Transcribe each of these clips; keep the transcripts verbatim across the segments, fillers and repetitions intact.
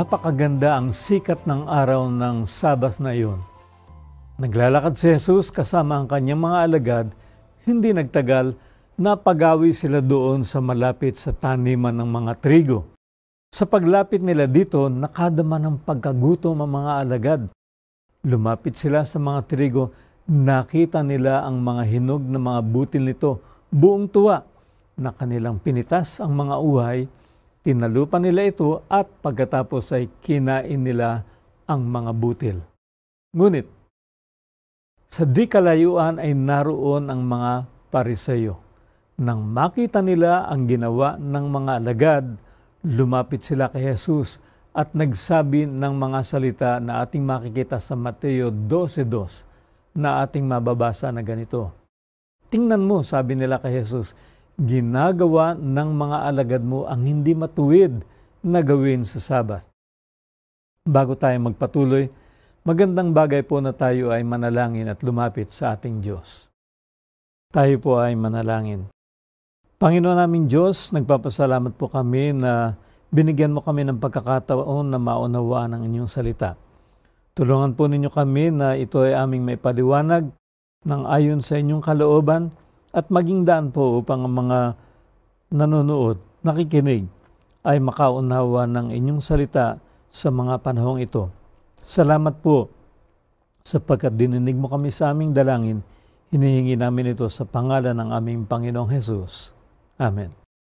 Napakaganda ang sikat ng araw ng Sabat na iyon. Naglalakad si Jesus kasama ang kanyang mga alagad, hindi nagtagal, napagawi sila doon sa malapit sa taniman ng mga trigo. Sa paglapit nila dito, nakadama ng pagkagutom ang mga alagad. Lumapit sila sa mga trigo, nakita nila ang mga hinog na mga butil nito, buong tuwa, na kanilang pinitas ang mga uhay. Tinalupan nila ito at pagkatapos ay kinain nila ang mga butil. Ngunit, sa di kalayuan ay naroon ang mga Pariseyo. Nang makita nila ang ginawa ng mga alagad, lumapit sila kay Jesus at nagsabi ng mga salita na ating makikita sa Mateo twelve two na ating mababasa na ganito. Tingnan mo, sabi nila kay Jesus, ginagawa ng mga alagad mo ang hindi matuwid na gawin sa Sabat. Bago tayo magpatuloy, magandang bagay po na tayo ay manalangin at lumapit sa ating Diyos. Tayo po ay manalangin. Panginoon naming Diyos, nagpapasalamat po kami na binigyan mo kami ng pagkakataon na maunawaan ang inyong salita. Tulungan po ninyo kami na ito ay aming maipaliwanag ng ayon sa inyong kalooban at maging daan po upang ang mga nanonood, nakikinig, ay makaunawa ng inyong salita sa mga panahong ito. Salamat po sapagkat dininig mo kami sa aming dalangin. Hinihingi namin ito sa pangalan ng aming Panginoong Hesus. Amen.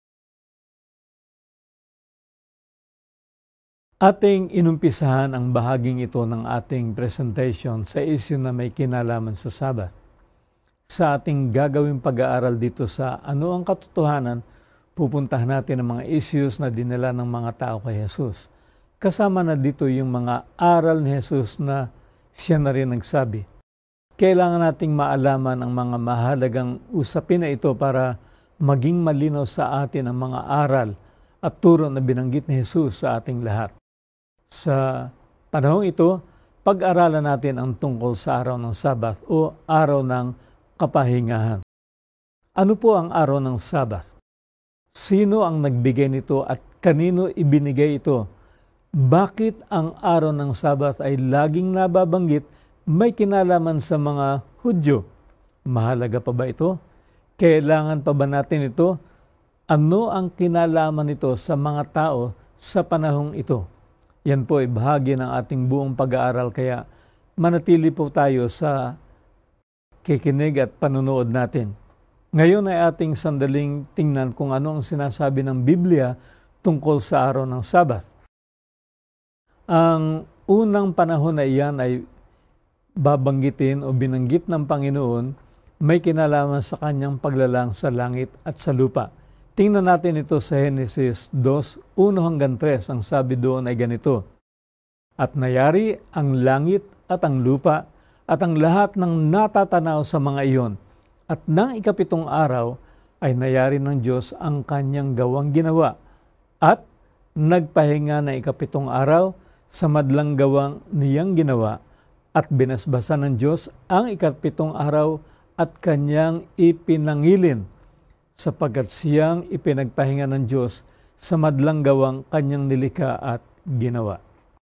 Ating inumpisahan ang bahaging ito ng ating presentation sa issue na may kinalaman sa Sabat. Sa ating gagawing pag-aaral dito sa Ano ang Katotohanan, pupuntahan natin ang mga issues na dinala ng mga tao kay Jesus. Kasama na dito yung mga aral ni Jesus na siya na rin nagsabi. Kailangan nating maalaman ang mga mahalagang usapin na ito para maging malinaw sa atin ang mga aral at turo na binanggit ni Jesus sa ating lahat. Sa panahong ito, pag-aralan natin ang tungkol sa araw ng Sabat o araw ng kapahingahan. Ano po ang araw ng Sabat? Sino ang nagbigay nito at kanino ibinigay ito? Bakit ang araw ng Sabat ay laging nababanggit may kinalaman sa mga Hudyo? Mahalaga pa ba ito? Kailangan pa ba natin ito? Ano ang kinalaman nito sa mga tao sa panahong ito? Yan po ay bahagi ng ating buong pag-aaral kaya manatili po tayo sa kikinig at panunood natin. Ngayon ay ating sandaling tingnan kung ano ang sinasabi ng Biblia tungkol sa araw ng Sabat. Ang unang panahon na iyan ay babanggitin o binanggit ng Panginoon may kinalaman sa kanyang paglalang sa langit at sa lupa. Tingnan natin ito sa Genesis two, one hanggang three. Ang sabi doon ay ganito. At nayari ang langit at ang lupa at ang lahat ng natatanaw sa mga iyon. At nang ikapitong araw ay nayari ng Diyos ang kanyang gawang ginawa. At nagpahinga na ikapitong araw sa madlang gawang niyang ginawa. At binasbasan ng Diyos ang ikapitong araw at kanyang ipinangilin. Sapagkat siyang ipinagpahinga ng Diyos sa madlang gawang kanyang nilikha at ginawa.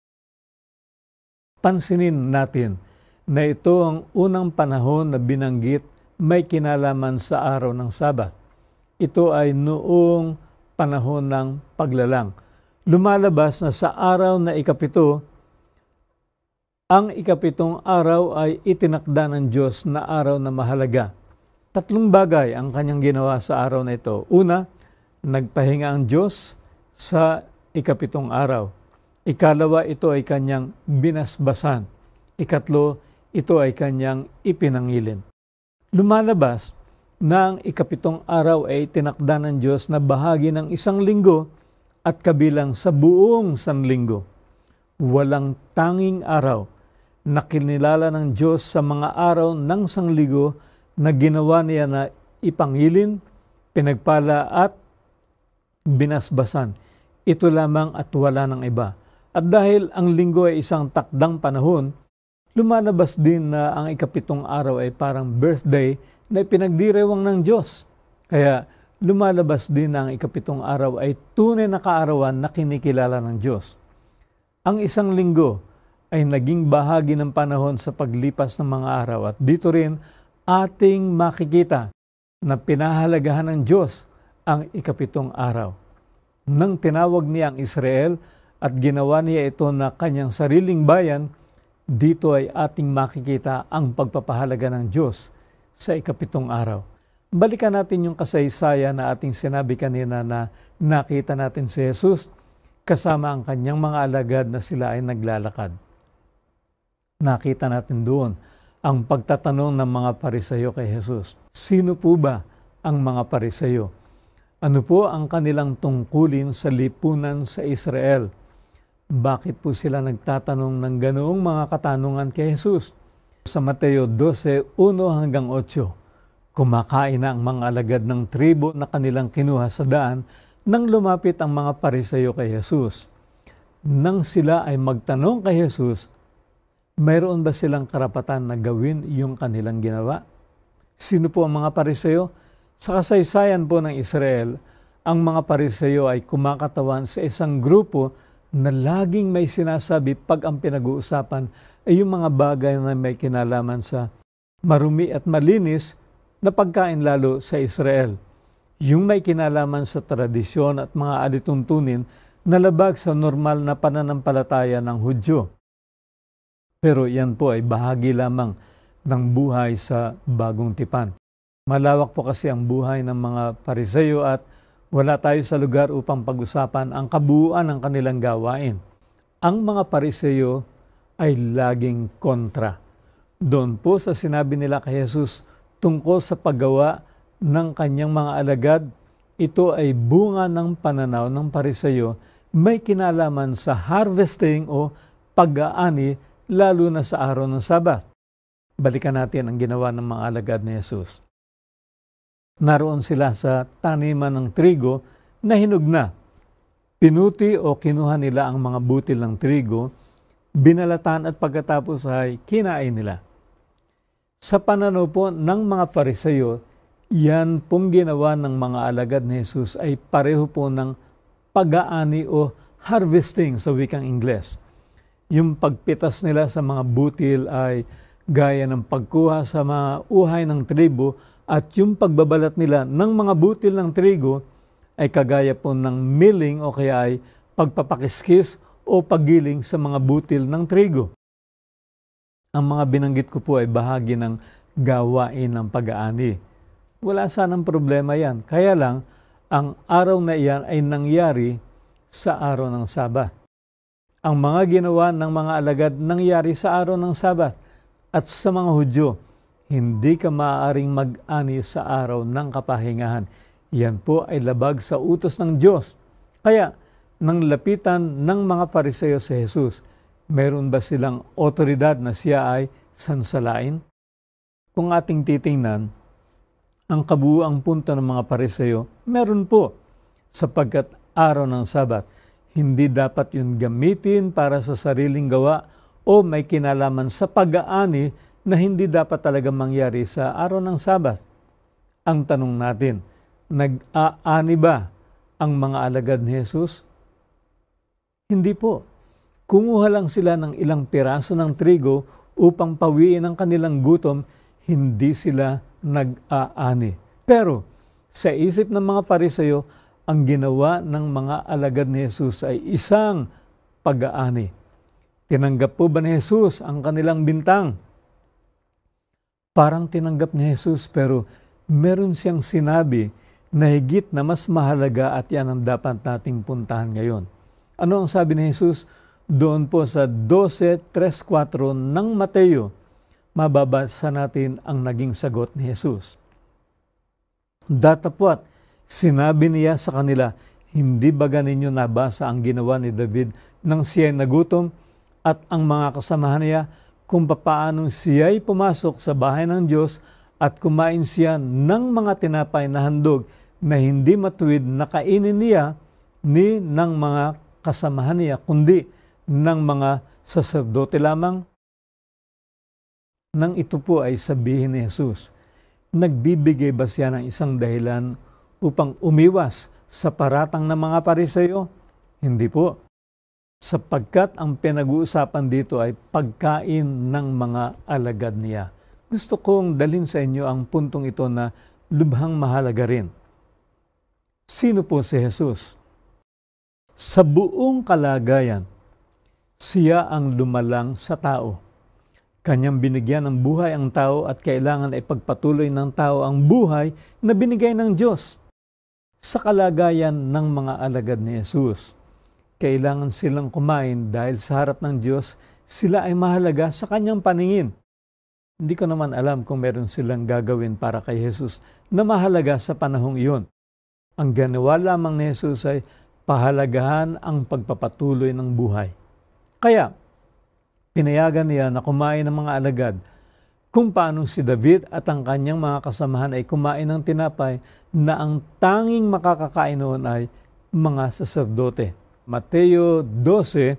Pansinin natin na ito ang unang panahon na binanggit may kinalaman sa araw ng Sabat. Ito ay noong panahon ng paglalang. Lumalabas na sa araw na ikapito, ang ikapitong araw ay itinakda ng Diyos na araw na mahalaga. Tatlong bagay ang kanyang ginawa sa araw na ito. Una, nagpahinga ang Diyos sa ikapitong araw. Ikalawa, ito ay kanyang binasbasan. Ikatlo, ito ay kanyang ipinangilin. Lumalabas na ang ikapitong araw ay tinakda ng Diyos na bahagi ng isang linggo at kabilang sa buong sanlinggo. Walang tanging araw na kinilala ng Diyos sa mga araw ng sanlinggo na ginawa niya na ipangilin, pinagpala at binasbasan. Ito lamang at wala ng iba. At dahil ang linggo ay isang takdang panahon, lumalabas din na ang ikapitong araw ay parang birthday na ipinagdirewang ng Diyos. Kaya lumalabas din na ang ikapitong araw ay tunay na kaarawan na kinikilala ng Diyos. Ang isang linggo ay naging bahagi ng panahon sa paglipas ng mga araw at dito rin ating makikita na pinahalagahan ng Diyos ang ikapitong araw. Nang tinawag niya ang Israel at ginawa niya ito na kanyang sariling bayan, dito ay ating makikita ang pagpapahalaga ng Diyos sa ikapitong araw. Balikan natin yung kasaysayan na ating sinabi kanina na nakita natin si Jesus kasama ang kanyang mga alagad na sila ay naglalakad. Nakita natin doon ang pagtatanong ng mga Pariseyo kay Jesus. Sino po ba ang mga Pariseyo? Ano po ang kanilang tungkulin sa lipunan sa Israel? Bakit po sila nagtatanong ng ganoong mga katanungan kay Jesus? Sa Mateo twelve, one hanggang eight, kumakain na ang mga alagad ng tribo na kanilang kinuha sa daan nang lumapit ang mga Pariseyo kay Jesus. Nang sila ay magtanong kay Jesus, mayroon ba silang karapatan na gawin yung kanilang ginawa? Sino po ang mga Pariseyo? Sa kasaysayan po ng Israel, ang mga Pariseyo ay kumakatawan sa isang grupo na laging may sinasabi pag ang pinag-uusapan ay yung mga bagay na may kinalaman sa marumi at malinis na pagkain lalo sa Israel. Yung may kinalaman sa tradisyon at mga alituntunin na labag sa normal na pananampalataya ng Hudyo. Pero yan po ay bahagi lamang ng buhay sa Bagong Tipan. Malawak po kasi ang buhay ng mga Pariseyo at wala tayo sa lugar upang pag-usapan ang kabuuan ng kanilang gawain. Ang mga Pariseyo ay laging kontra. Doon po sa sinabi nila kay Jesus tungkol sa paggawa ng kanyang mga alagad, ito ay bunga ng pananaw ng Pariseyo, may kinalaman sa harvesting o pag-aani lalo na sa araw ng Sabat. Balikan natin ang ginawa ng mga alagad ni Jesus. Naroon sila sa taniman ng trigo na hinug na. Pinuti o kinuha nila ang mga butil ng trigo, binalatan at pagkatapos ay kinain nila. Sa pananaw po ng mga Pariseyo, yan pong ginawa ng mga alagad ni Jesus ay pareho po ng pag-aani o harvesting sa wikang Ingles. Yung pagpitas nila sa mga butil ay gaya ng pagkuha sa mga uhay ng trigo at yung pagbabalat nila ng mga butil ng trigo ay kagaya po ng milling o kaya ay pagpapakiskis o paggiling sa mga butil ng trigo. Ang mga binanggit ko po ay bahagi ng gawain ng pag-aani. Wala sanang problema yan. Kaya lang, ang araw na iyan ay nangyari sa araw ng Sabat. Ang mga ginawa ng mga alagad nangyari sa araw ng Sabat. At sa mga Hudyo, hindi ka maaaring mag-ani sa araw ng kapahingahan. Yan po ay labag sa utos ng Diyos. Kaya, nang lapitan ng mga Pariseyo si Jesus, meron ba silang otoridad na siya ay sansalain? Kung ating titingnan, ang kabuuang punto ng mga Pariseyo, meron po, sapagkat araw ng Sabat, hindi dapat yun gamitin para sa sariling gawa o may kinalaman sa pag-aani na hindi dapat talaga mangyari sa araw ng Sabat. Ang tanong natin, nag-aani ba ang mga alagad ni Jesus? Hindi po. Kumuha lang sila ng ilang piraso ng trigo upang pawiin ang kanilang gutom, hindi sila nag-aani. Pero sa isip ng mga Pariseyo, ang ginawa ng mga alagad ni Jesus ay isang pag-aani. Tinanggap po ba ni Jesus ang kanilang bintang? Parang tinanggap ni Jesus pero meron siyang sinabi na higit na mas mahalaga at yan ang dapat nating puntahan ngayon. Ano ang sabi ni Jesus? Doon po sa twelve, three, four ng Mateo, mababasa natin ang naging sagot ni Jesus. Datapwat, sinabi niya sa kanila, hindi ba ganinyo nabasa ang ginawa ni David nang siya'y nagutom at ang mga kasamahan niya kung papaanong siya'y pumasok sa bahay ng Diyos at kumain siya ng mga tinapay na handog na hindi matuwid na kainin niya ni ng mga kasamahan niya, kundi ng mga saserdote lamang? Nang ito po ay sabihin ni Jesus, nagbibigay ba siya ng isang dahilan upang umiwas sa paratang ng mga Pariseyo? Hindi po. sapagkat ang pinag-uusapan dito ay pagkain ng mga alagad niya. Gusto kong dalhin sa inyo ang puntong ito na lubhang mahalaga rin. Sino po si Jesus? Sa buong kalagayan, siya ang lumalang sa tao. Kanyang binigyan ng buhay ang tao at kailangan ay pagpatuloy ng tao ang buhay na binigay ng Diyos. Sa kalagayan ng mga alagad ni Jesus, kailangan silang kumain dahil sa harap ng Diyos, sila ay mahalaga sa kanyang paningin. Hindi ko naman alam kung meron silang gagawin para kay Jesus na mahalaga sa panahong iyon. Ang ginawa lamang ni Jesus ay pahalagahan ang pagpapatuloy ng buhay. Kaya, pinayagan niya na kumain ng mga alagad kung paano si David at ang kanyang mga kasamahan ay kumain ng tinapay na ang tanging makakakain noon ay mga saserdote. Mateo twelve,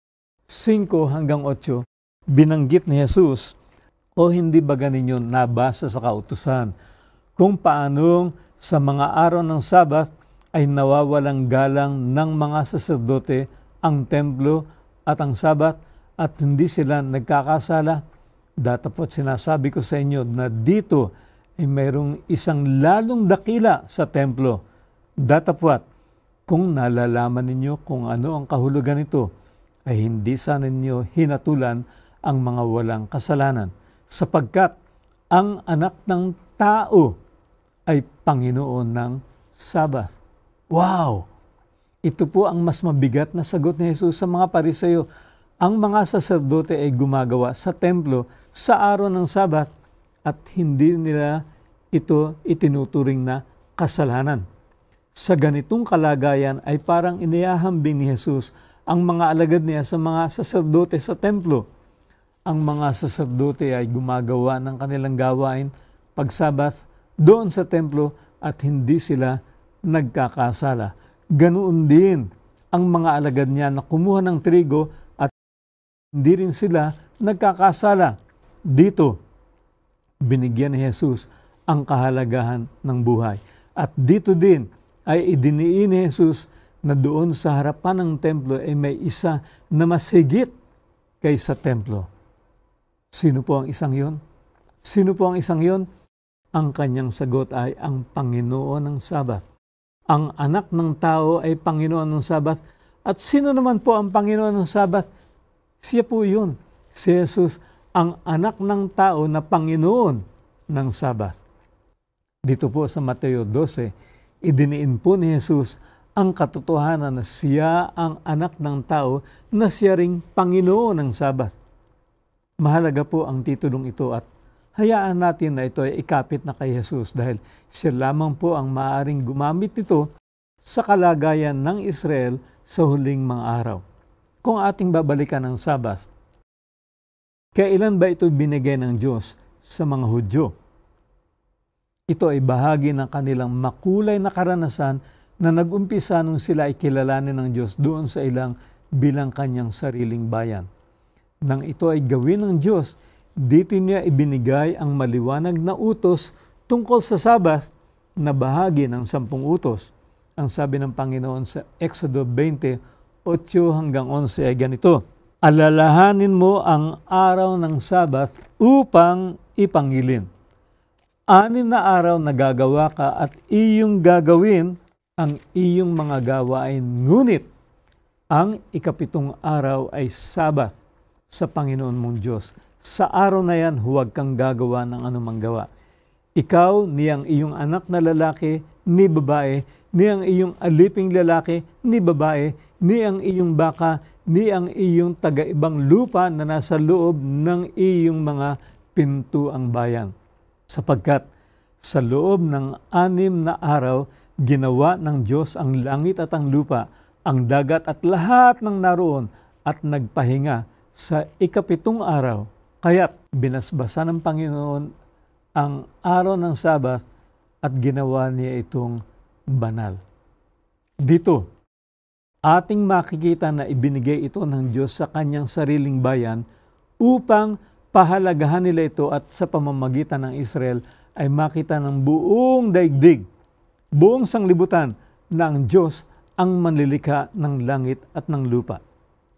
five hanggang eight, binanggit ni Jesus, o hindi ba ganinyo nabasa sa kautusan kung paanong sa mga araw ng Sabat ay nawawalang galang ng mga saserdote ang templo at ang Sabat at hindi sila nagkakasala? Datapot sinasabi ko sa inyo na dito ay mayroong isang lalong dakila sa templo. Datapot, kung nalalaman ninyo kung ano ang kahulugan nito, ay hindi sana ninyo hinatulan ang mga walang kasalanan, sapagkat ang anak ng tao ay Panginoon ng Sabat. Wow! Ito po ang mas mabigat na sagot ni Jesus sa mga Pariseo. Ang mga saserdote ay gumagawa sa templo sa araw ng Sabat at hindi nila ito itinuturing na kasalanan. Sa ganitong kalagayan ay parang inihahambing ni Jesus ang mga alagad niya sa mga saserdote sa templo. Ang mga saserdote ay gumagawa ng kanilang gawain pag-Sabat doon sa templo at hindi sila nagkakasala. Ganoon din ang mga alagad niya na kumuha ng trigo at hindi rin sila nagkakasala. Dito, binigyan ni Jesus ang kahalagahan ng buhay. At dito din ay idiniin ni Jesus na doon sa harapan ng templo ay may isa na mas higit kaysa templo. Sino po ang isang yon? Sino po ang isang yon? Ang kanyang sagot ay ang Panginoon ng Sabat. Ang anak ng tao ay Panginoon ng Sabat. At sino naman po ang Panginoon ng Sabat? Siya po yun. Si Jesus, ang anak ng tao na Panginoon ng Sabat. Dito po sa Mateo twelve, idiniin po ni Jesus ang katotohanan na siya ang anak ng tao na siya ring Panginoon ng Sabat. Mahalaga po ang titulong ito at hayaan natin na ito ay ikapit na kay Jesus dahil siya lamang po ang maaaring gumamit nito sa kalagayan ng Israel sa huling mga araw. Kung ating babalikan ang Sabat, kailan ba ito binigay ng Diyos sa mga Hudyo? Ito ay bahagi ng kanilang makulay na karanasan na nag-umpisa nung sila ay kilalanin ng Diyos doon sa ilang bilang kanyang sariling bayan. Nang ito ay gawin ng Diyos, dito niya ibinigay ang maliwanag na utos tungkol sa Sabat na bahagi ng sampung utos. Ang sabi ng Panginoon sa Exodo twenty, eight hanggang eleven ay ganito, alalahanin mo ang araw ng Sabat upang ipangilin. Anin na araw na gagawa ka at iyong gagawin ang iyong mga gawain, ngunit ang ikapitong araw ay Sabat sa Panginoon mong Diyos. Sa araw na yan, huwag kang gagawa ng anumang gawa. Ikaw, niyang iyong anak na lalaki, ni babae, niyang iyong aliping lalaki, ni babae, niyang iyong baka, niyang iyong taga-ibang lupa na nasa loob ng iyong mga pintuang bayan. Sapagkat sa loob ng anim na araw, ginawa ng Diyos ang langit at ang lupa, ang dagat at lahat ng naroon at nagpahinga sa ikapitong araw. Kaya't binasbasa ng Panginoon ang araw ng Sabat at ginawa niya itong banal. Dito, ating makikita na ibinigay ito ng Diyos sa kanyang sariling bayan upang pahalagahan nila ito at sa pamamagitan ng Israel ay makita ng buong daigdig, buong sanglibutan na ang Diyos ang manlilikha ng langit at ng lupa.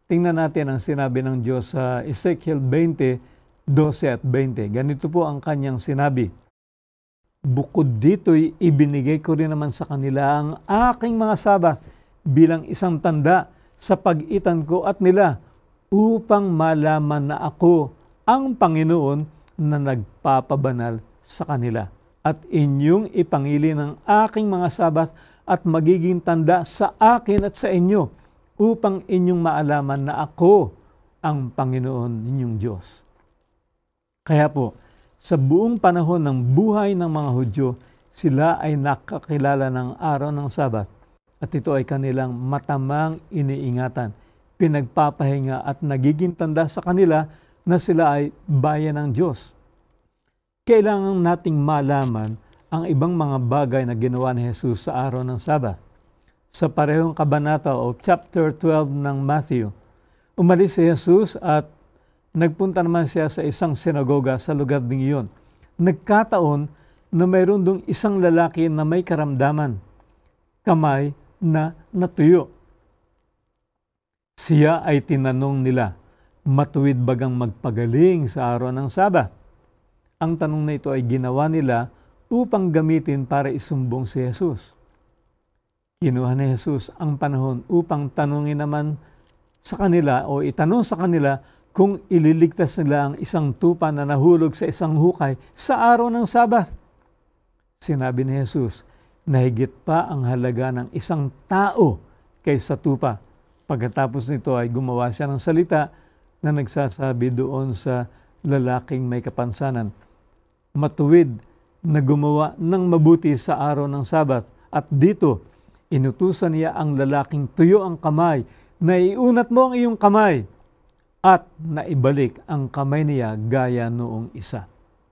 Tingnan natin ang sinabi ng Diyos sa Ezekiel twenty, twelve at twenty. Ganito po ang kanyang sinabi. Bukod dito'y ibinigay ko rin naman sa kanila ang aking mga Sabat bilang isang tanda sa pagitan ko at nila upang malaman na ako ang Panginoon na nagpapabanal sa kanila. At inyong ipangili ng aking mga Sabat at magiging tanda sa akin at sa inyo upang inyong maalaman na ako ang Panginoon ninyong Diyos. Kaya po, sa buong panahon ng buhay ng mga Hudyo, sila ay nakakilala ng araw ng Sabat at ito ay kanilang matamang iniingatan, pinagpapahinga at nagiging tanda sa kanila na sila ay bayan ng Diyos. Kailangan nating malaman ang ibang mga bagay na ginawa ni Jesus sa araw ng Sabat. Sa parehong kabanata o chapter twelve ng Matthew, umalis si Jesus at nagpunta naman siya sa isang sinagoga sa lugar ding iyon. Nagkataon na mayroon dong isang lalaki na may karamdaman, kamay na natuyo. Siya ay tinanong nila, matuwid bagang magpagaling sa araw ng Sabat? Ang tanong na ito ay ginawa nila upang gamitin para isumbong si Jesus. Kinuha ni Jesus ang panahon upang tanungin naman sa kanila o itanong sa kanila kung ililigtas nila ang isang tupa na nahulog sa isang hukay sa araw ng Sabat. Sinabi ni Jesus na higit pa ang halaga ng isang tao kaysa tupa. Pagkatapos nito ay gumawa siya ng salita na nagsasabi doon sa lalaking may kapansanan, matuwid na gumawa ng mabuti sa araw ng Sabat. At dito, inutusan niya ang lalaking tuyo ang kamay, na iunat mo ang iyong kamay at naibalik ang kamay niya gaya noong isa.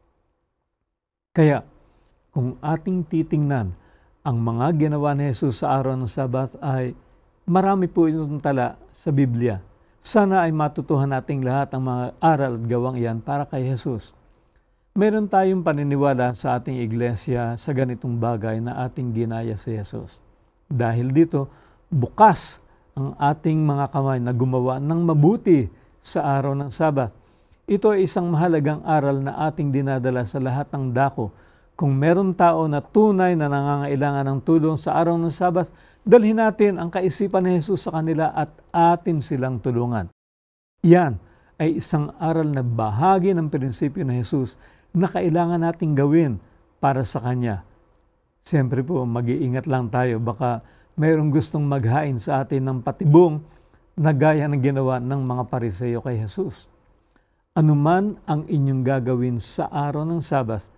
Kaya, kung ating titingnan ang mga ginawa ni Jesus sa araw ng Sabat ay marami po itong tala sa Biblia. Sana ay matutuhan nating lahat ang mga aral at gawang iyan para kay Jesus. Meron tayong paniniwala sa ating iglesia sa ganitong bagay na ating ginaya si Jesus. Dahil dito, bukas ang ating mga kamay na gumawa ng mabuti sa araw ng Sabat. Ito ay isang mahalagang aral na ating dinadala sa lahat ng dako. Kung meron tao na tunay na nangangailangan ng tulong sa araw ng Sabat, dalhin natin ang kaisipan ni Jesus sa kanila at atin silang tulungan. Yan ay isang aral na bahagi ng prinsipyo ni Jesus na kailangan nating gawin para sa Kanya. Siyempre po, mag-iingat lang tayo. Baka mayroong gustong maghain sa atin ng patibong na gaya ng ginawa ng mga Pariseo kay Jesus. Anuman ang inyong gagawin sa araw ng Sabat,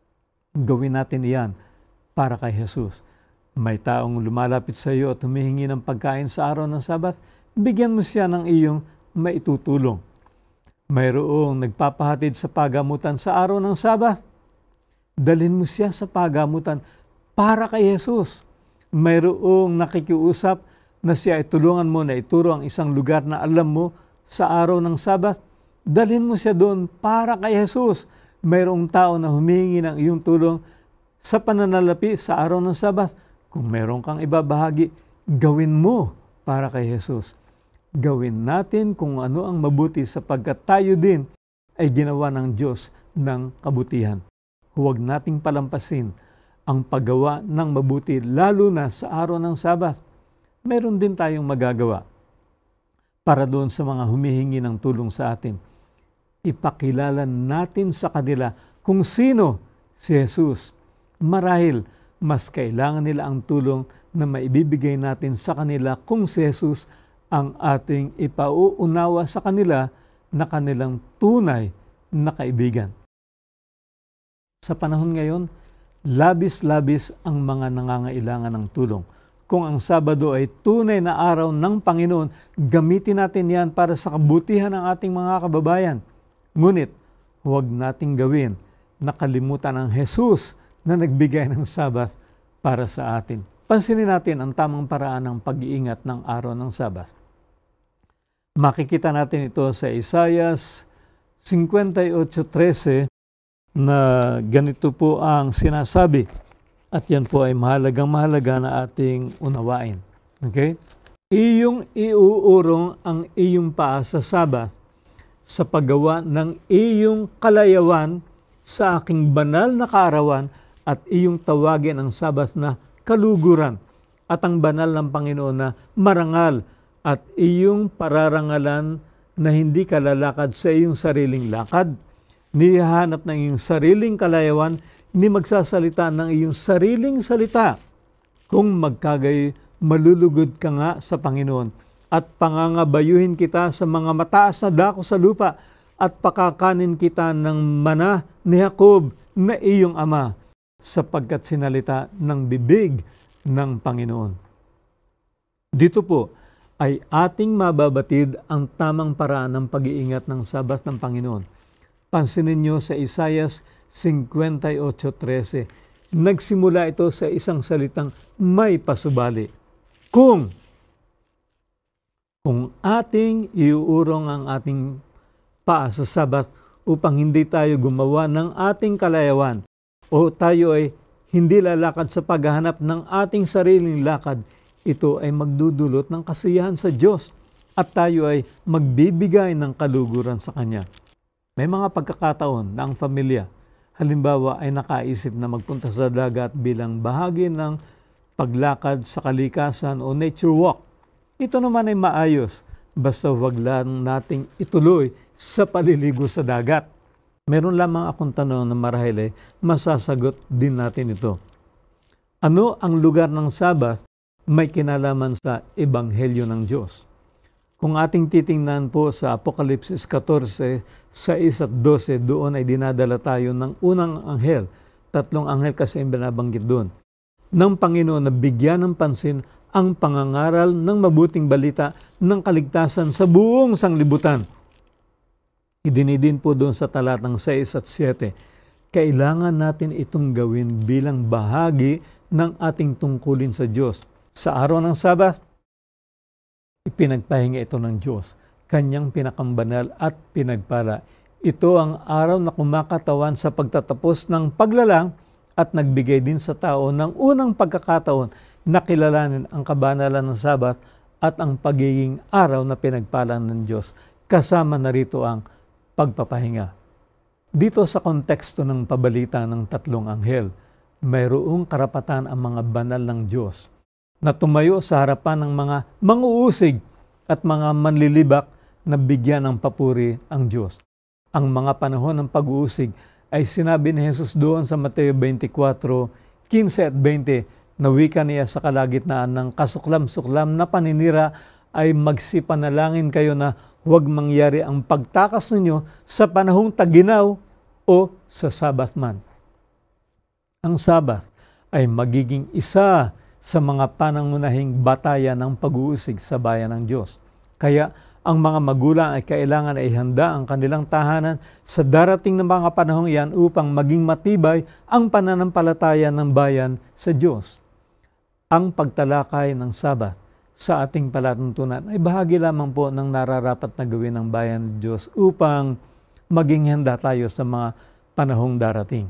gawin natin iyan para kay Jesus. May taong lumalapit sa iyo at humihingi ng pagkain sa araw ng Sabat, bigyan mo siya ng iyong maitutulong. Mayroong nagpapahatid sa pagamutan sa araw ng Sabat, dalhin mo siya sa pagamutan para kay Jesus. Mayroong nakikiusap na siya ay tulungan mo na ituro ang isang lugar na alam mo sa araw ng Sabat, dalhin mo siya doon para kay Jesus. Mayroong tao na humingi ng iyong tulong sa pananalapi sa araw ng Sabat. Kung mayroong kang ibabahagi, gawin mo para kay Jesus. Gawin natin kung ano ang mabuti sapagkat tayo din ay ginawa ng Diyos ng kabutihan. Huwag nating palampasin ang paggawa ng mabuti lalo na sa araw ng Sabat. Meron din tayong magagawa para doon sa mga humihingi ng tulong sa atin. Ipakilala natin sa kanila kung sino si Jesus. Marahil, mas kailangan nila ang tulong na maibibigay natin sa kanila kung si Jesus ang ating ipauunawa sa kanila na kanilang tunay na kaibigan. Sa panahon ngayon, labis-labis ang mga nangangailangan ng tulong. Kung ang Sabado ay tunay na araw ng Panginoon, gamitin natin yan para sa kabutihan ng ating mga kababayan. Ngunit, huwag nating gawin na kalimutan ng Jesus na nagbigay ng Sabat para sa atin. Pansinin natin ang tamang paraan ng pag-iingat ng araw ng Sabat. Makikita natin ito sa Isaiah fifty-eight thirteen na ganito po ang sinasabi. At yan po ay mahalagang mahalaga na ating unawain. Okay? Iyong iuurong ang iyong paa sa Sabat sa paggawa ng iyong kalayawan sa aking banal na kaarawan at iyong tawagin ang Sabat na kaluguran at ang banal ng Panginoon na marangal at iyong pararangalan na hindi ka lalakad sa iyong sariling lakad, nihahanap ng iyong sariling kalayawan, ni magsasalita ng iyong sariling salita. Kung magkagay, malulugod ka nga sa Panginoon at pangangabayuhin kita sa mga mataas na dako sa lupa at pakakanin kita ng mana ni Jacob na iyong ama, sapagkat sinalita ng bibig ng Panginoon. Dito po ay ating mababatid ang tamang paraan ng pag-iingat ng Sabat ng Panginoon. Pansinin niyo sa Isaiah fifty-eight thirteen, nagsimula ito sa isang salitang may pasubali. Kung, kung ating iuurong ang ating paa sa Sabat upang hindi tayo gumawa ng ating kalayawan o tayo ay hindi lalakad sa paghahanap ng ating sariling lakad, ito ay magdudulot ng kasiyahan sa Diyos at tayo ay magbibigay ng kaluguran sa Kanya. May mga pagkakataon na ang pamilya, halimbawa, ay nakaisip na magpunta sa dagat bilang bahagi ng paglakad sa kalikasan o nature walk. Ito naman ay maayos, basta wag lang nating ituloy sa paliligo sa dagat. Meron lamang akong tanong na marahil ay masasagot din natin ito. Ano ang lugar ng Sabat may kinalaman sa Ebanghelyo ng Diyos? Kung ating titingnan po sa Apokalipsis fourteen, six at twelve, doon ay dinadala tayo ng unang anghel. Tatlong anghel kasi ang binabanggit doon. Ng Panginoon na bigyan ng pansin ang pangangaral ng mabuting balita ng kaligtasan sa buong sanglibutan. Idinidin po doon sa talatang six at seven, kailangan natin itong gawin bilang bahagi ng ating tungkulin sa Diyos. Sa araw ng Sabat, ipinagpahinga ito ng Diyos, Kanyang pinakambanal at pinagpala. Ito ang araw na kumakatawan sa pagtatapos ng paglalang at nagbigay din sa tao ng unang pagkakataon na kilalanin ang kabanalan ng Sabat at ang pagiging araw na pinagpala ng Diyos. Kasama na rito ang pagpapahinga. Dito sa konteksto ng pabalita ng tatlong anghel, mayroong karapatan ang mga banal ng Diyos na tumayo sa harapan ng mga manguusig at mga manlilibak na bigyan ng papuri ang Diyos. Ang mga panahon ng pag-uusig ay sinabi ni Jesus doon sa Mateo twenty-four, fifteen at twenty na wika niya sa kalagitnaan ng kasuklam-suklam na paninira ay magsipanalangin kayo na huwag mangyari ang pagtakas ninyo sa panahong taginaw o sa Sabat man. Ang Sabat ay magiging isa sa mga panangunahing bataya ng pag-uusig sa bayan ng Diyos. Kaya ang mga magulang ay kailangan ay handa ang kanilang tahanan sa darating na mga panahong iyan upang maging matibay ang pananampalataya ng bayan sa Diyos. Ang pagtalakay ng Sabat sa ating palatuntunan ay bahagi lamang po ng nararapat na gawin ng bayan ng Diyos upang maging handa tayo sa mga panahong darating.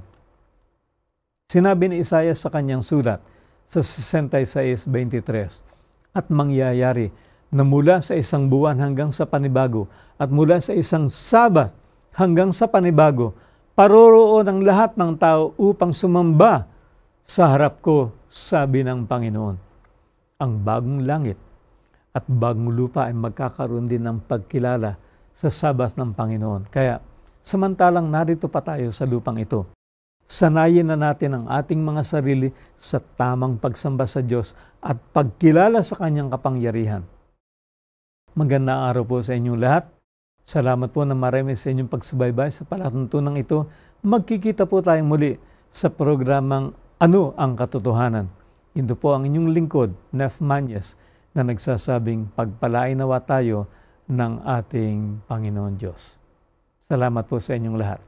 Sinabi ni Isaiah sa kanyang sulat sa sixty-six twenty-three, at mangyayari na mula sa isang buwan hanggang sa panibago at mula sa isang Sabat hanggang sa panibago, paroroon ang lahat ng tao upang sumamba sa harap ko, sabi ng Panginoon. Ang bagong langit at bagong lupa ay magkakaroon din ng pagkilala sa Sabat ng Panginoon. Kaya samantalang narito pa tayo sa lupang ito, sanayin na natin ang ating mga sarili sa tamang pagsamba sa Diyos at pagkilala sa Kanyang kapangyarihan. Magandang araw po sa inyong lahat. Salamat po na marami sa inyong pagsubaybay sa palatuntunan ito. Magkikita po tayong muli sa programang Ano ang Katotohanan? Ito po ang inyong lingkod, Nef Manyes, na nagsasabing pagpalain nawa tayo ng ating Panginoon Diyos. Salamat po sa inyong lahat.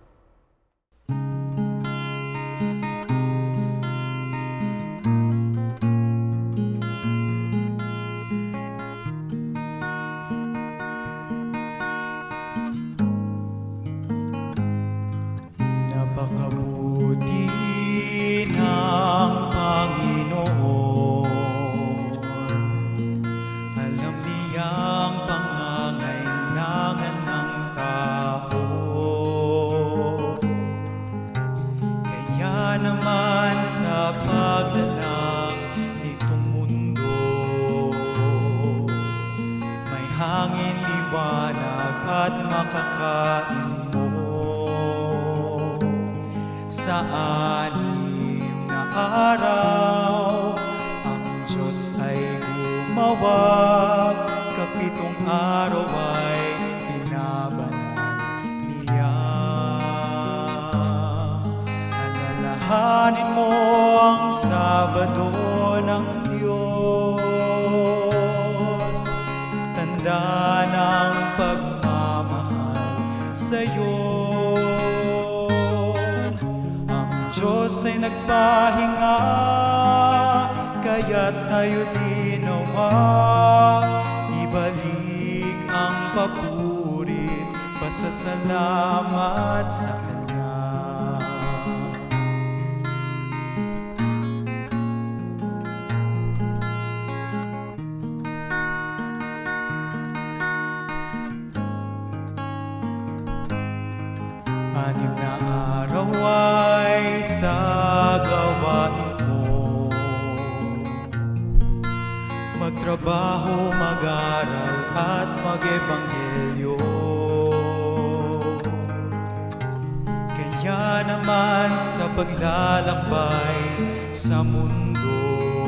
Alam anim na araw, ang Diyos ay gumawa. Kapitong araw ay binabanal niya. Alalahanin mo ang Sabado ng Diyos, tanda ng pagmamahal sa'yo. Ang Diyos ay nagpahinga, kaya't tayo di nawa ibalik ang papurit, pasasalamat sa Kanya. Anim na araw ay sa gawain mo, magtrabaho, mag-aral at mag-ebanghelyo. Kaya naman sa paglalakbay sa mundo,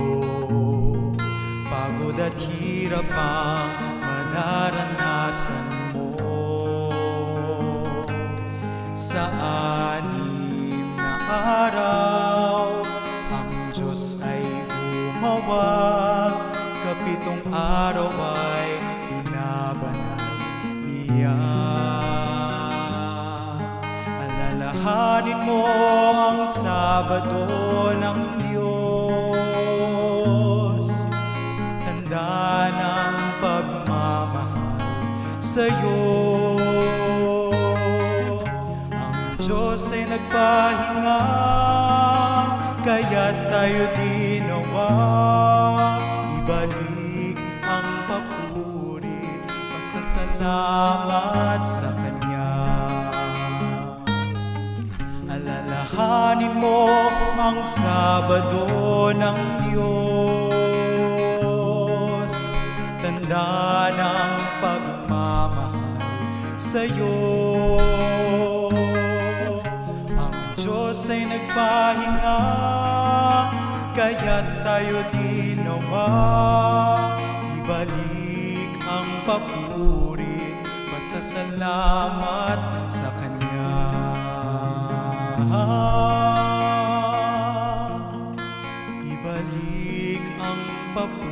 pagod at hirap ang madaranasan mo. Sa anim na araw, ang Diyos ay gumawa. Kapitong araw ay binabanal niya. Alalahanin mo ang Sabado ng Diyos, tanda ng pagmamahal sa'yo. Ang Diyos ay nagpahinga, kaya't tayo di nawa ibalik ang papurit, pasasalamat sa Kanya. Alalahanin mo ang Sabado ng Diyos, tanda ng pagmamahal sa'yo. Ang Diyos ay nagpahinga, kaya't tayo di nawa ibalik ang papurit, pasasalamat sa Kanya. Ibalik ang papurit,